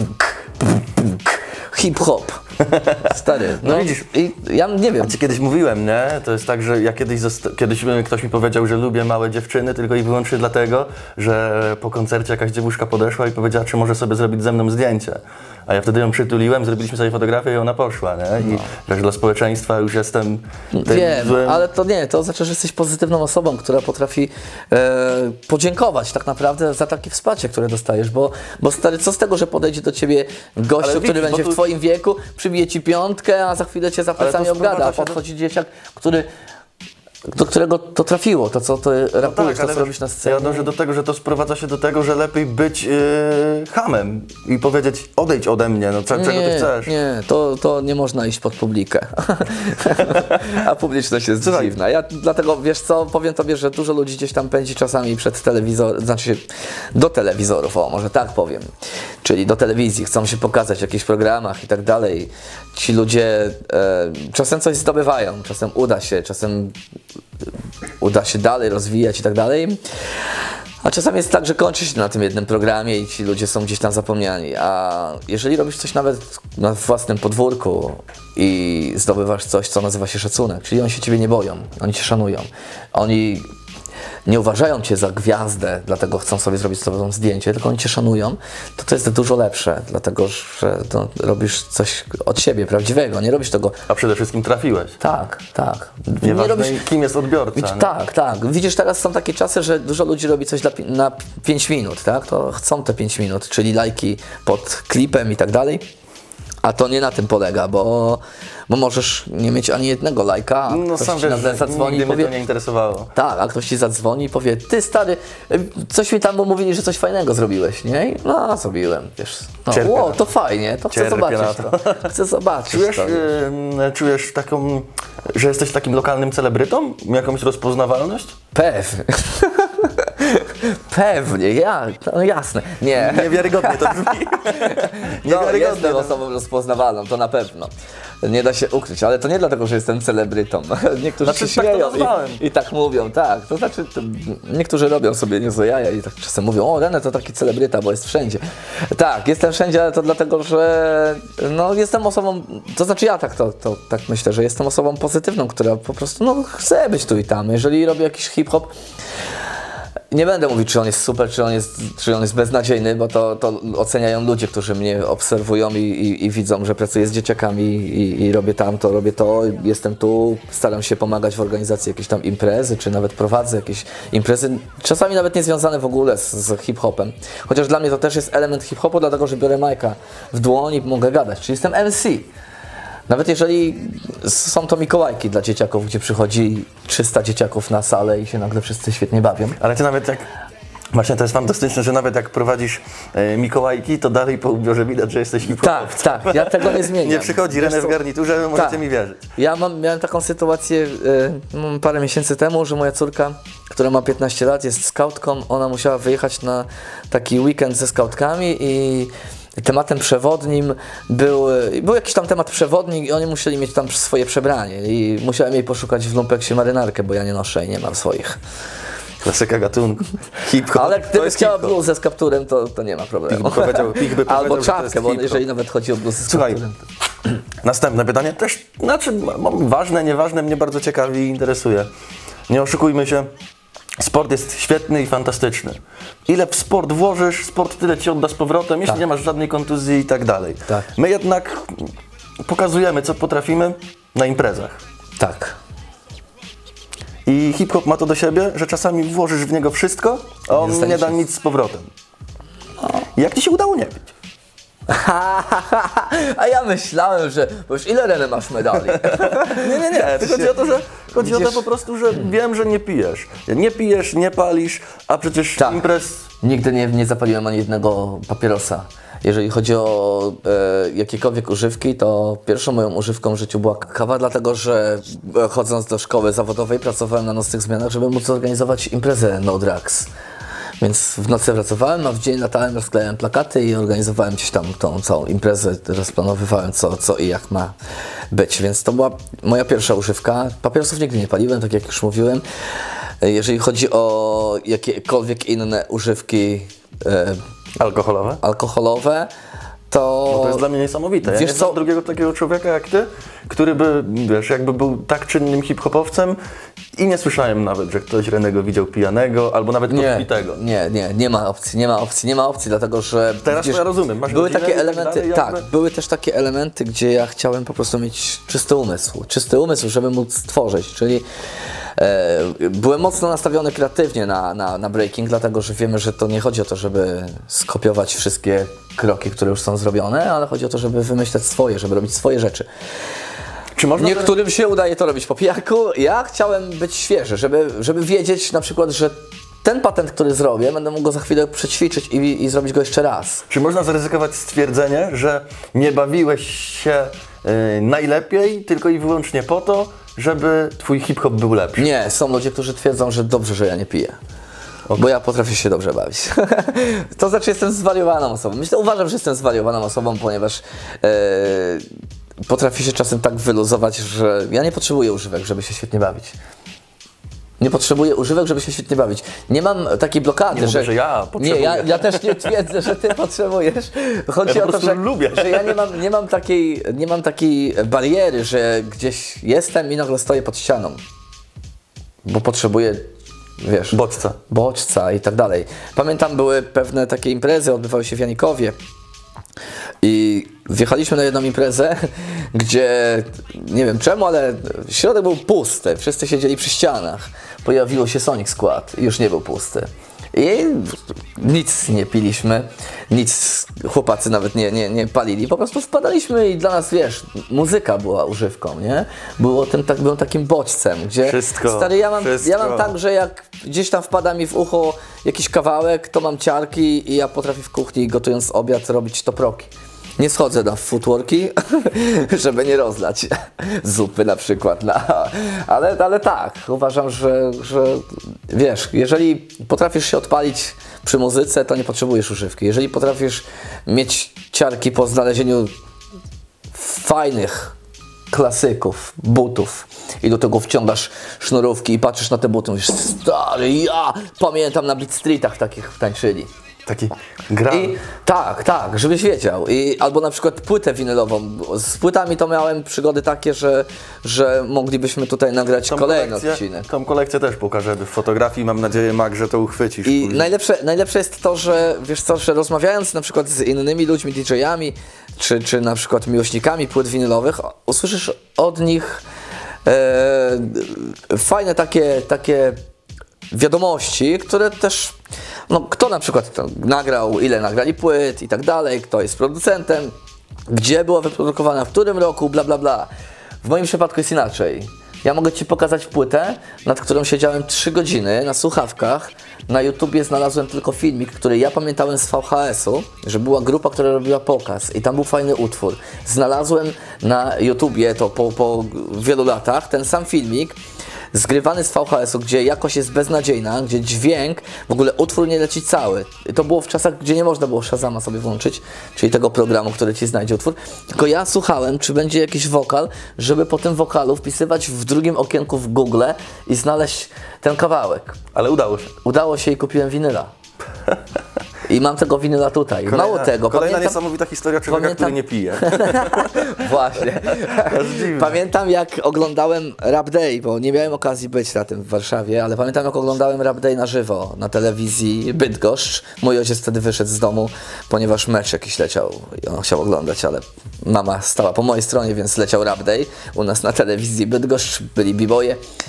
hip-hop. Stary, no
widzisz,
i ja nie wiem.
Ja ci kiedyś mówiłem, nie? To jest tak, że ja kiedyś ktoś mi powiedział, że lubię małe dziewczyny tylko i wyłącznie dlatego, że po koncercie jakaś dziewuszka podeszła i powiedziała, czy może sobie zrobić ze mną zdjęcie. A ja wtedy ją przytuliłem, zrobiliśmy sobie fotografię i ona poszła, nie? I wiesz, dla społeczeństwa już jestem...
Wiem, ale to nie, to znaczy, że jesteś pozytywną osobą, która potrafi podziękować tak naprawdę za takie wsparcie, które dostajesz, bo stary, co z tego, że podejdzie do ciebie gościu, który będzie w twoim wieku, przybije ci 5, a za chwilę cię za plecami obgada, a podchodzi dzieciak, do którego to trafiło, to co ty rapujesz, to co robisz na scenie.
Ja dążę do tego, że to sprowadza się do tego, że lepiej być chamem i powiedzieć: odejdź ode mnie, no czego ty chcesz?
Nie, to nie można iść pod publikę. A publiczność jest dziwna. Ja dlatego, wiesz co, powiem tobie, że dużo ludzi gdzieś tam pędzi czasami przed telewizor, znaczy do telewizorów, może tak powiem. Czyli do telewizji, chcą się pokazać w jakichś programach i tak dalej. Ci ludzie czasem coś zdobywają, czasem uda się dalej rozwijać i tak dalej. A czasami jest tak, że kończy się na tym jednym programie i ci ludzie są gdzieś tam zapomniani. A jeżeli robisz coś nawet na własnym podwórku i zdobywasz coś, co nazywa się szacunek, czyli oni się ciebie nie boją, oni cię szanują, oni nie uważają cię za gwiazdę, dlatego chcą sobie zrobić z tobą zdjęcie, tylko oni cię szanują, to jest dużo lepsze, dlatego że robisz coś od siebie, prawdziwego, nie robisz tego...
A przede wszystkim trafiłeś.
Tak.
Nie robisz... kim jest odbiorca.
Tak. Widzisz, teraz są takie czasy, że dużo ludzi robi coś na 5 minut, tak? To chcą te 5 minut, czyli lajki pod klipem i tak dalej. A to nie na tym polega, bo możesz nie mieć ani jednego lajka, a ktoś ci nagle zadzwoni i powie...
mnie to nie interesowało.
Tak, a ktoś ci zadzwoni i powie: ty stary, coś mi tam mówili, że coś fajnego zrobiłeś, nie? No, zrobiłem, wiesz. No, to fajnie, to chcę zobaczyć to. Chcę zobaczyć
Czujesz taką, że jesteś takim lokalnym celebrytą? Jakąś rozpoznawalność?
Pewnie. Pewnie, no jasne. Nie.
Niewiarygodnie to brzmi.
Jestem osobą rozpoznawalną, to na pewno. Nie da się ukryć, ale to nie dlatego, że jestem celebrytą. Niektórzy się śmieją i tak mówią, tak. To znaczy, niektórzy robią sobie niezłe jaja i tak czasem mówią: o, René to taki celebryta, bo jest wszędzie. Tak, jestem wszędzie, ale to dlatego, że jestem osobą, to znaczy ja tak myślę, że jestem osobą pozytywną, która po prostu chce być tu i tam. Jeżeli robię jakiś hip-hop, nie będę mówić, czy on jest super, czy on jest beznadziejny, bo to oceniają ludzie, którzy mnie obserwują i widzą, że pracuję z dzieciakami i robię tamto, robię to, jestem tu, staram się pomagać w organizacji jakiejś tam imprezy, czy nawet prowadzę jakieś imprezy, czasami nawet niezwiązane w ogóle z hip-hopem. Chociaż dla mnie to też jest element hip-hopu, dlatego że biorę majka w dłoń i mogę gadać, czyli jestem MC. Nawet jeżeli są to Mikołajki dla dzieciaków, gdzie przychodzi 300 dzieciaków na salę i się nagle wszyscy świetnie bawią.
Ale ty nawet jak... Właśnie to jest fantastyczne, że nawet jak prowadzisz Mikołajki, to dalej po ubiorze widać, że jesteś hip-hopowcem.
Tak, ja tego nie zmieniam.
Nie przychodzi René w garniturze, możecie mi wierzyć.
Ja miałem taką sytuację parę miesięcy temu, że moja córka, która ma 15 lat, jest skautką, ona musiała wyjechać na taki weekend ze skautkami i tematem przewodnim był jakiś tam temat przewodni i oni musieli mieć tam swoje przebranie i musiałem jej poszukać w lumpeksie marynarkę, bo ja nie noszę i nie mam swoich.
Klasyka gatunku. Hip-hop.
Ale gdyby chciała bluzę z kapturem, to nie ma problemu. Albo czapkę, bo jeżeli nawet chodzi o bluzę z kapturem.
Następne pytanie też, ważne, nieważne, mnie bardzo ciekawi i interesuje. Nie oszukujmy się, sport jest świetny i fantastyczny. Ile w sport włożysz, sport tyle ci odda z powrotem, jeśli nie masz żadnej kontuzji i tak dalej.
Tak.
My jednak pokazujemy, co potrafimy na imprezach.
Tak.
I hip-hop ma to do siebie, że czasami włożysz w niego wszystko, a on
zostanie
nie da
nic.
nic z powrotem. Jak ci się udało nie pić?
A ja myślałem, że... Bo już ile René masz medali?
Nie. Tylko chodzi o to, że chodzi o to
Widzisz?
po prostu, że wiem, że nie pijesz. Nie pijesz, nie palisz, a przecież
Tak.
imprez...
Nigdy nie zapaliłem ani jednego papierosa. Jeżeli chodzi o jakiekolwiek używki, to pierwszą moją używką w życiu była kawa, dlatego że chodząc do szkoły zawodowej pracowałem na nocnych zmianach, żeby móc zorganizować imprezę No Drugs. Więc w nocy pracowałem, a w dzień latałem, rozklejałem plakaty i organizowałem gdzieś tam tą całą imprezę, rozplanowywałem co i jak ma być. Więc to była moja pierwsza używka. Papierosów nigdy nie paliłem, tak jak już mówiłem. Jeżeli chodzi o jakiekolwiek inne używki alkoholowe,
To jest dla mnie niesamowite. Ja
Wiesz
nie znam
co?
drugiego takiego człowieka jak ty, który by, wiesz, jakby był tak czynnym hip-hopowcem i nie słyszałem nawet, że ktoś Renego widział pijanego albo nawet podpitego.
nie ma opcji, dlatego że
Teraz to ja rozumiem, masz
były
rodzinę
takie
i tak
elementy,
dalej,
tak,
jakby-
były też takie elementy, gdzie ja chciałem po prostu mieć czysty umysł, żeby móc tworzyć, czyli byłem mocno nastawiony kreatywnie na breaking, dlatego że wiemy, że to nie chodzi o to, żeby skopiować wszystkie kroki, które już są zrobione, ale chodzi o to, żeby wymyślać swoje, żeby robić swoje rzeczy.
Czy można
Niektórym się udaje to robić po pijaku. Ja chciałem być świeży, żeby wiedzieć na przykład, że ten patent, który zrobię, będę mógł go za chwilę przećwiczyć i zrobić go jeszcze raz.
Czy można zaryzykować stwierdzenie, że nie bawiłeś się najlepiej tylko i wyłącznie po to, żeby twój hip-hop był lepszy?
Nie, są ludzie, którzy twierdzą, że dobrze, że ja nie piję. Bo ja potrafię się dobrze bawić. To znaczy jestem zwariowaną osobą. Uważam, że jestem zwariowaną osobą, ponieważ potrafię się czasem tak wyluzować, że ja nie potrzebuję używek, żeby się świetnie bawić. Nie potrzebuję używek, żeby się świetnie bawić. Nie mam takiej blokady,
Nie
że...
mówię, że ja potrzebuję.
Nie, ja też nie twierdzę, że ty potrzebujesz. Chodzi
Ja
o
po
to,
prostu lubię.
że ja nie mam takiej bariery, że gdzieś jestem i nagle stoję pod ścianą. Bo potrzebuję, wiesz... bodźca i tak dalej. Pamiętam, były pewne takie imprezy, odbywały się w Janikowie. I wjechaliśmy na jedną imprezę, gdzie nie wiem czemu, ale środek był pusty, wszyscy siedzieli przy ścianach. Pojawiło się Sonic Squad i już nie był pusty. I nic nie piliśmy, nic chłopacy nawet nie palili, po prostu wpadaliśmy i dla nas, wiesz, muzyka była używką, nie? Byłem takim bodźcem, gdzie
Wszystko,
stary, ja mam
wszystko.
tak, że jak gdzieś tam wpada mi w ucho jakiś kawałek, to mam ciarki i ja potrafię w kuchni, gotując obiad, robić toproki. Nie schodzę na footworki, żeby nie rozlać zupy na przykład. Ale tak, uważam, że wiesz, jeżeli potrafisz się odpalić przy muzyce, to nie potrzebujesz używki. Jeżeli potrafisz mieć ciarki po znalezieniu fajnych klasyków, butów i do tego wciągasz sznurówki i patrzysz na te buty, mówisz, stary, ja pamiętam na Beat Streetach takich tańczyli.
Taki gra.
I tak, żebyś wiedział. Albo na przykład płytę winylową. Z płytami to miałem przygody takie, że moglibyśmy tutaj nagrać kolejny odcinek.
Tą kolekcję też pokażę w fotografii. Mam nadzieję, Mac, że to uchwycisz.
I
później.
najlepsze jest to, że wiesz co, że rozmawiając na przykład z innymi ludźmi, DJ-ami, czy na przykład miłośnikami płyt winylowych, usłyszysz od nich fajne takie wiadomości, które też, no kto na przykład to nagrał, ile nagrali płyt i tak dalej, kto jest producentem, gdzie była wyprodukowana, w którym roku, bla bla bla. W moim przypadku jest inaczej. Ja mogę Ci pokazać płytę, nad którą siedziałem 3 godziny na słuchawkach. Na YouTubie znalazłem tylko filmik, który ja pamiętałem z VHS-u, że była grupa, która robiła pokaz i tam był fajny utwór. Znalazłem na YouTubie to po wielu latach ten sam filmik, zgrywany z VHS-u, gdzie jakość jest beznadziejna, gdzie dźwięk, w ogóle utwór nie leci cały. To było w czasach, gdzie nie można było Shazama sobie włączyć, czyli tego programu, który Ci znajdzie utwór. Tylko ja słuchałem, czy będzie jakiś wokal, żeby po tym wokalu wpisywać w drugim okienku w Google i znaleźć ten kawałek.
Ale udało się.
Udało się i kupiłem winyla. I mam tego winyla tutaj. Mało tego.
Kolejna niesamowita historia człowieka, który nie pije.
Właśnie. Pamiętam, jak oglądałem Rap Day, bo nie miałem okazji być na tym w Warszawie, ale pamiętam, jak oglądałem Rap Day na żywo na telewizji Bydgoszcz. Mój ojciec wtedy wyszedł z domu, ponieważ mecz jakiś leciał i on chciał oglądać, ale mama stała po mojej stronie, więc leciał Rap Day u nas na telewizji Bydgoszcz, byli b-boye.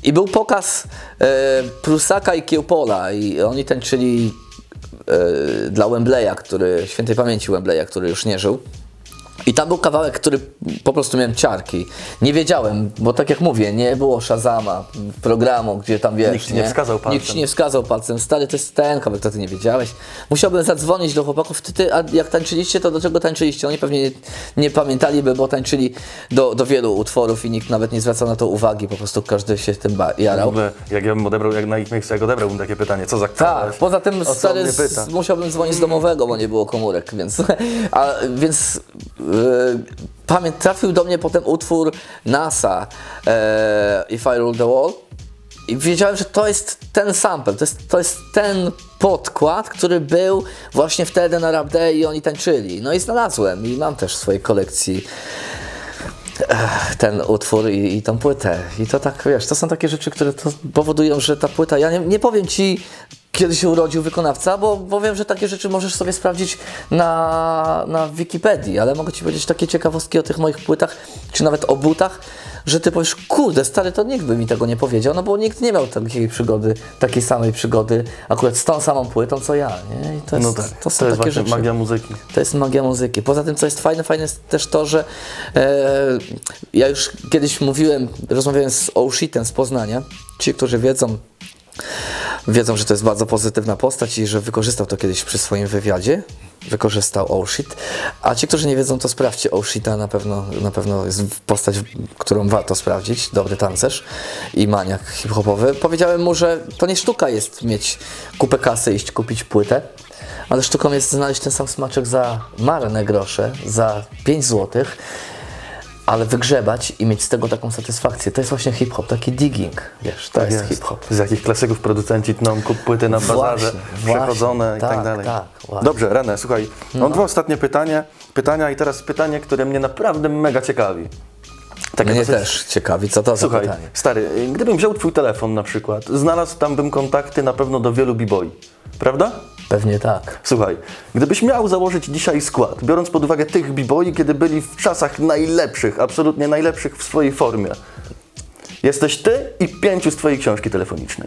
I był pokaz Prusaka i Kiełpola i oni tańczyli dla Wembleya, świętej pamięci Wembleya, który już nie żył. I tam był kawałek, który po prostu miałem ciarki. Nie wiedziałem, bo tak jak mówię, nie było Shazama, programu, gdzie tam wiesz,
Nikt ci nie wskazał palcem.
Nikt ci nie wskazał palcem. Stary, to jest ten kawałek, to ty nie wiedziałeś. Musiałbym zadzwonić do chłopaków, a jak tańczyliście, to do czego tańczyliście? Oni pewnie nie pamiętaliby, bo tańczyli do wielu utworów i nikt nawet nie zwracał na to uwagi, po prostu każdy się tym jarał.
W ogóle, jak ja bym odebrał, jak na ich miejscu, jak odebrałbym takie pytanie, co za
Tak, poza tym stary, musiałbym dzwonić z domowego, bo nie było komórek, więc trafił do mnie potem utwór NASA, If I Rule the World, i wiedziałem, że to jest ten sample, to jest ten podkład, który był właśnie wtedy na Rap Day i oni tańczyli. No i znalazłem i mam też w swojej kolekcji ten utwór i tą płytę. I to tak, wiesz, to są takie rzeczy, które to powodują, że ta płyta, ja nie powiem ci, kiedy się urodził wykonawca, bo wiem, że takie rzeczy możesz sobie sprawdzić na Wikipedii, ale mogę ci powiedzieć takie ciekawostki o tych moich płytach, czy nawet o butach, że ty powiesz, kurde, stary, to nikt by mi tego nie powiedział, no bo nikt nie miał takiej samej przygody akurat z tą samą płytą, co ja, nie? I to jest,
no tak,
to są takie rzeczy.
Magia muzyki.
To jest magia muzyki. Poza tym, co jest fajne jest też to, że ja już kiedyś rozmawiałem z Oushitem z Poznania. Ci, którzy wiedzą, że to jest bardzo pozytywna postać i że wykorzystał to kiedyś przy swoim wywiadzie. Wykorzystał Oushit. A ci, którzy nie wiedzą, to sprawdźcie Oushita, na pewno jest postać, którą warto sprawdzić. Dobry tancerz i maniak hip-hopowy. Powiedziałem mu, że to nie sztuka jest mieć kupę kasy i iść kupić płytę, ale sztuką jest znaleźć ten sam smaczek za marne grosze, za 5 zł, ale wygrzebać i mieć z tego taką satysfakcję. To jest właśnie hip-hop, taki digging, wiesz, to jest hip-hop.
Z jakich klasyków producenci tną kup płyty na bazarze, przechodzone i tak dalej. Dobrze, René, słuchaj, mam dwa ostatnie pytania i teraz pytanie, które mnie naprawdę mega ciekawi.
Mnie też ciekawi, co to za pytanie.
Słuchaj, stary, gdybym wziął twój telefon na przykład, znalazł tam bym kontakty na pewno do wielu b-boy, prawda?
Pewnie tak.
Słuchaj, gdybyś miał założyć dzisiaj skład, biorąc pod uwagę tych b-boy, kiedy byli w czasach najlepszych, absolutnie najlepszych w swojej formie, jesteś ty i 5 z twojej książki telefonicznej.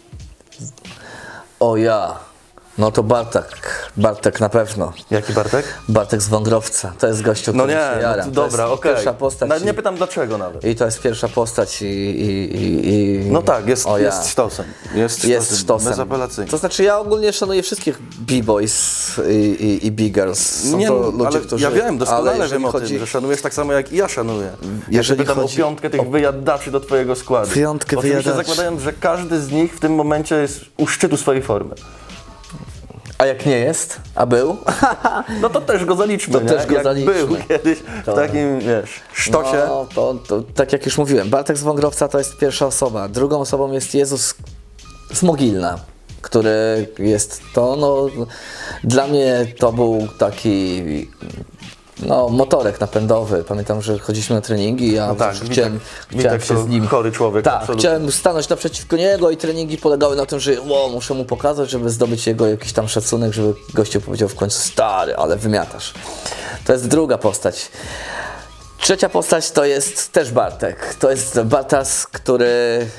O ja. No to Bartek na pewno.
Jaki Bartek?
Bartek z Wągrowca. To jest gościu, który się jara.
No dobra, okej.
Pierwsza postać.
Nie pytam dlaczego nawet.
I to jest pierwsza postać
No tak, jest sztosem.
Jest sztosem.
Bezapelacyjnie.
To znaczy ja ogólnie szanuję wszystkich b-boys i b-girls. Są
nie,
to ludzie,
ale
którzy...
ja wiem, doskonale wiem o tym, że szanujesz tak samo jak i ja szanuję. Jeżeli pytam o 5 tych wyjadaczy do twojego składu.
5
Oczywiście zakładając, że każdy z nich w tym momencie jest u szczytu swojej formy.
A jak nie jest? A był?
No to też go zaliczmy, był kiedyś w takim, wiesz, sztosie.
No, to tak jak już mówiłem, Bartek z Wągrowca to jest pierwsza osoba. Drugą osobą jest Jezus z Mogilna, który jest dla mnie to był taki motorek napędowy. Pamiętam, że chodziliśmy na treningi, ja chciałem się z nim...
chory człowiek.
Tak, chciałem stanąć naprzeciwko niego i treningi polegały na tym, że muszę mu pokazać, żeby zdobyć jego jakiś tam szacunek, żeby gościu powiedział w końcu, stary, ale wymiatasz. To jest druga postać. Trzecia postać to jest też Bartek. To jest Bartas, który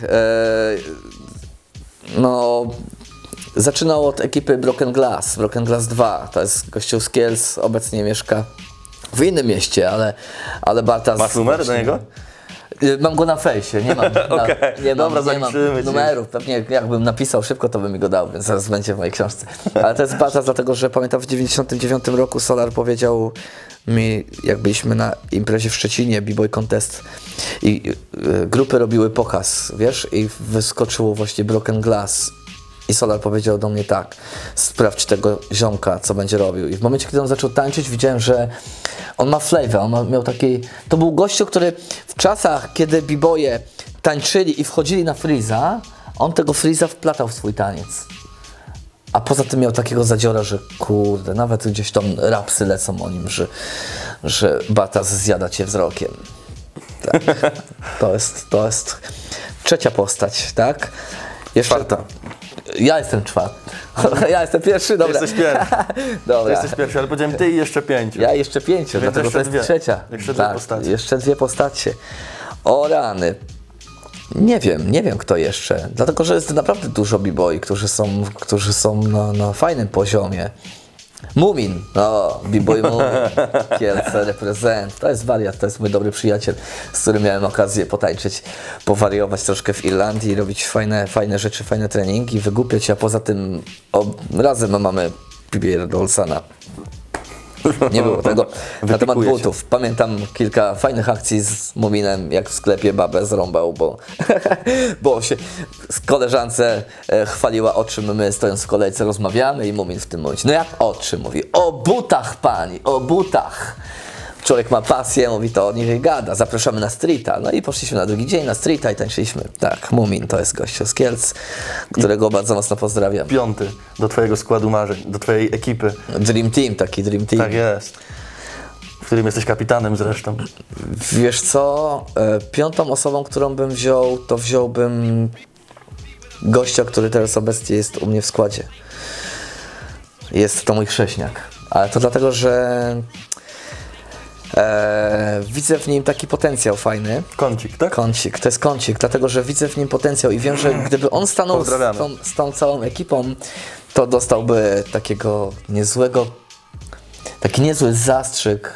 zaczynał od ekipy Broken Glass 2. To jest gościu z Kielc, obecnie mieszka w innym mieście, ale Bartas...
Masz numer do niego?
Mam go na fejsie, nie mam, nie mam numerów. Pewnie jakbym napisał szybko, to bym mi go dał, więc zaraz będzie w mojej książce. Ale to jest Bartas, dlatego że pamiętam w 1999 roku Solar powiedział mi, jak byliśmy na imprezie w Szczecinie, B-Boy Contest i grupy robiły pokaz, wiesz, i wyskoczyło właśnie Broken Glass. I Solar powiedział do mnie tak, sprawdź tego ziomka, co będzie robił. I w momencie, kiedy on zaczął tańczyć, widziałem, że on ma flavor, on miał taki... To był gościu, który w czasach, kiedy b-boye tańczyli i wchodzili na freeza, on tego freeza wplatał w swój taniec. A poza tym miał takiego zadziora, że kurde, nawet gdzieś tam rapsy lecą o nim, że Bartas zjada cię wzrokiem. Tak. To jest trzecia postać, tak?
Czwarta.
Ja jestem czwarty. Ja jestem pierwszy, dobra.
Jesteś pierwszy.
Dobra.
Jesteś pierwszy, ale powiedziałem ty i jeszcze 5.
Ja jeszcze 5, dlatego to jest trzecia.
Jeszcze dwie postacie.
Jeszcze 2 postacie. O rany. Nie wiem kto jeszcze, dlatego że jest naprawdę dużo b-boy, którzy są na fajnym poziomie. Mumin, b-boy Mumin, Kielce reprezent, to jest wariat, to jest mój dobry przyjaciel, z którym miałem okazję potańczyć, powariować troszkę w Irlandii, robić fajne rzeczy, fajne treningi, wygłupiać, a poza tym razem mamy Olsana. Nie było tego. Na temat butów. Pamiętam kilka fajnych akcji z Muminem, jak w sklepie babę zrąbał, bo się z koleżance chwaliła, o czym my stojąc w kolejce rozmawiamy i Mumin w tym momencie. No jak o czym? Mówi, o butach pani, o butach. Człowiek ma pasję, mówi, to niech gada, zapraszamy na streeta. No i poszliśmy na drugi dzień na streeta i tańczyliśmy. Tak, Mumin to jest gościu z Kielc, którego bardzo mocno pozdrawiam.
5. do twojego składu marzeń, do twojej ekipy.
Dream Team, taki Dream Team.
Tak jest. W którym jesteś kapitanem zresztą.
Wiesz co, 5. osobą, którą bym wziął, to wziąłbym gościa, który teraz obecnie jest u mnie w składzie. Jest to mój chrześniak. Ale to dlatego, że widzę w nim taki potencjał fajny.
Kącik, tak?
Kącik, to jest kącik, dlatego że widzę w nim potencjał i wiem, że gdyby on stanął z tą całą ekipą, to dostałby takiego niezłego, taki niezły zastrzyk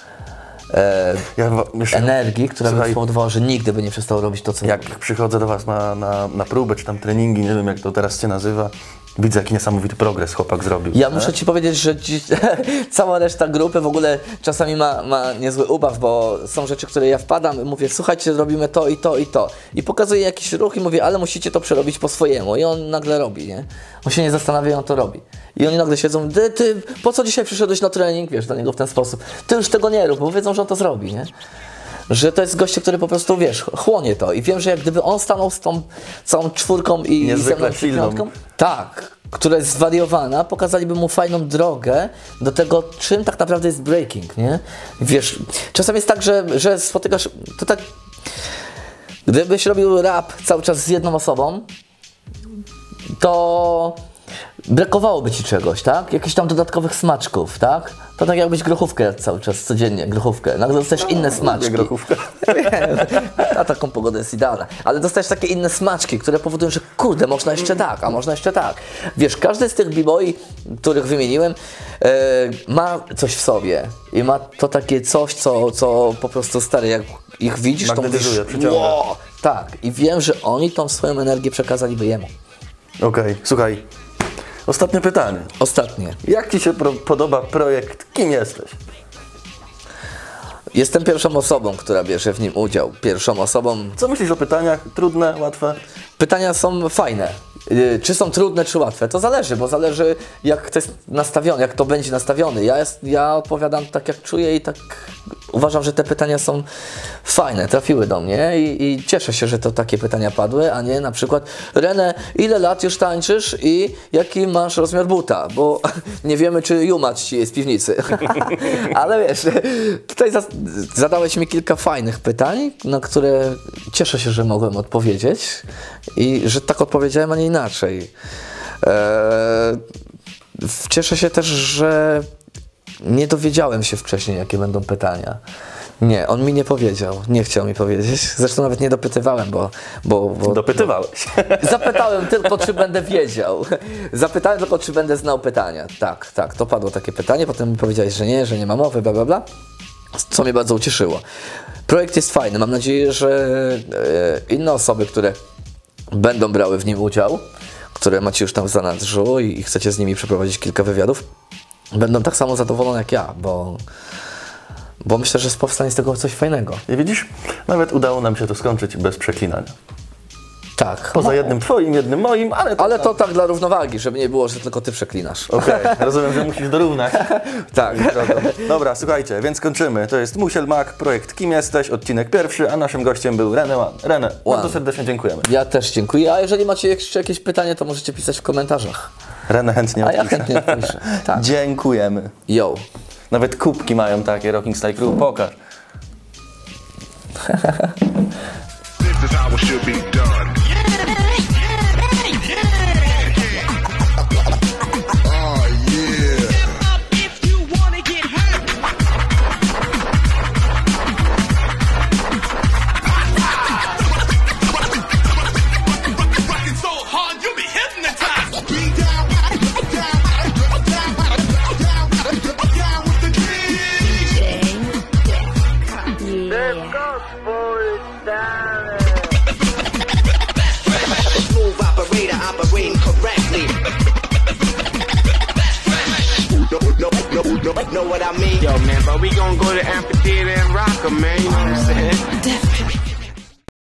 energii, która by spowodowała, że nigdy by nie przestał robić to, co robi.
Jak przychodzę do was na próbę, czy tam treningi, nie wiem jak to teraz się nazywa, widzę, jaki niesamowity progres chłopak zrobił.
Ja muszę ci powiedzieć, że cała reszta grupy w ogóle czasami ma niezły ubaw, bo są rzeczy, które ja wpadam i mówię, słuchajcie, robimy to i to i to. I pokazuję jakiś ruch i mówię, ale musicie to przerobić po swojemu. I on nagle robi, nie? On się nie zastanawia i on to robi. I oni nagle siedzą, ty po co dzisiaj przyszedłeś na trening? Wiesz, do niego w ten sposób. Ty już tego nie rób, bo wiedzą, że on to zrobi, nie? Że to jest goście, który po prostu, wiesz, chłonie to. I wiem, że jak gdyby on stanął z tą całą czwórką i ze mną piątką, tak, która jest zwariowana, pokazaliby mu fajną drogę do tego, czym tak naprawdę jest breaking, nie? Wiesz, czasem jest tak, że spotykasz, to tak, gdybyś robił rap cały czas z jedną osobą, to brakowałoby ci czegoś, tak? Jakichś tam dodatkowych smaczków, tak? To tak jakbyś grochówkę jadł cały czas, codziennie, grochówkę. Nagle dostajesz inne smaczki.
Grochówkę.
Na taką pogodę jest idealna. Ale dostajesz takie inne smaczki, które powodują, że kurde, można jeszcze tak, a można jeszcze tak. Wiesz, każdy z tych b-boy, których wymieniłem, ma coś w sobie. I ma to takie coś, co po prostu stary, jak ich widzisz, to mówisz, wow, tak. I wiem, że oni tą swoją energię przekazaliby jemu.
Okej, słuchaj. Ostatnie pytanie.
Ostatnie.
Jak ci się podoba projekt Kim jesteś?
Jestem pierwszą osobą, która bierze w nim udział. Pierwszą osobą.
Co myślisz o pytaniach? Trudne, łatwe?
Pytania są fajne. Czy są trudne, czy łatwe? To zależy, bo zależy jak to jest nastawione, jak to będzie nastawione. Ja odpowiadam tak jak czuję i tak uważam, że te pytania są fajne, trafiły do mnie i cieszę się, że to takie pytania padły, a nie na przykład René, ile lat już tańczysz i jaki masz rozmiar buta? Bo nie wiemy, czy jumacz ci jest z piwnicy. Ale wiesz, tutaj zadałeś mi kilka fajnych pytań, na które cieszę się, że mogłem odpowiedzieć i że tak odpowiedziałem, a nie inaczej. Cieszę się też, że nie dowiedziałem się wcześniej, jakie będą pytania. Nie, on mi nie powiedział, nie chciał mi powiedzieć. Zresztą nawet nie dopytywałem, bo
Dopytywałeś.
Zapytałem tylko, czy będę wiedział. Zapytałem tylko, czy będę znał pytania. Tak, to padło takie pytanie, potem mi powiedziałeś, że nie ma mowy, bla, bla, bla. Co mnie bardzo ucieszyło. Projekt jest fajny, mam nadzieję, że inne osoby, które będą brały w nim udział, które macie już tam w zanadrzu i chcecie z nimi przeprowadzić kilka wywiadów, będą tak samo zadowolone jak ja, bo myślę, że powstanie z tego coś fajnego.
I widzisz, nawet udało nam się to skończyć bez przeklinania.
Tak.
Poza jednym twoim, jednym moim, ale
to tak dla równowagi, żeby nie było, że tylko ty przeklinasz.
Okej, rozumiem, że musisz dorównać.
Tak.
Dobra, słuchajcie, więc kończymy. To jest Musiel Mak, projekt Kim jesteś, odcinek pierwszy, a naszym gościem był René One. René, bardzo serdecznie dziękujemy.
Ja też dziękuję, a jeżeli macie jeszcze jakieś pytanie, to możecie pisać w komentarzach.
René chętnie odpisze.
A ja chętnie odpiszę. Tak.
Dziękujemy.
Yo.
Nawet kubki mają takie, Rocking Style Crew, pokaż.
This is how it should be done.
know what I mean? Yo, man, but we gon' go to amphitheater and rock 'em, man, you know what I'm saying?